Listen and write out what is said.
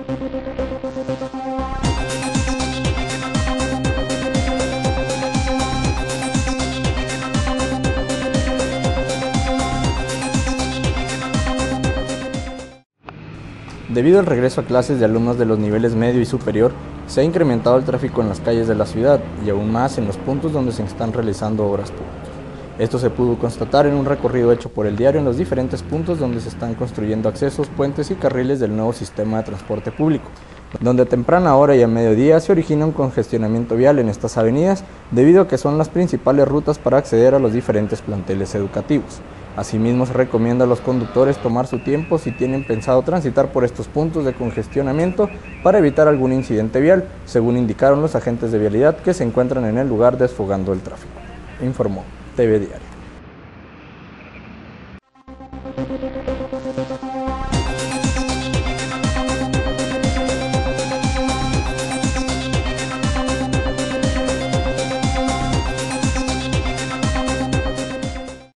Debido al regreso a clases de alumnos de los niveles medio y superior, se ha incrementado el tráfico en las calles de la ciudad y aún más en los puntos donde se están realizando obras públicas. Esto se pudo constatar en un recorrido hecho por el diario en los diferentes puntos donde se están construyendo accesos, puentes y carriles del nuevo sistema de transporte público, donde a temprana hora y a mediodía se origina un congestionamiento vial en estas avenidas debido a que son las principales rutas para acceder a los diferentes planteles educativos. Asimismo, se recomienda a los conductores tomar su tiempo si tienen pensado transitar por estos puntos de congestionamiento para evitar algún incidente vial, según indicaron los agentes de vialidad que se encuentran en el lugar desfogando el tráfico, informó TV Diario.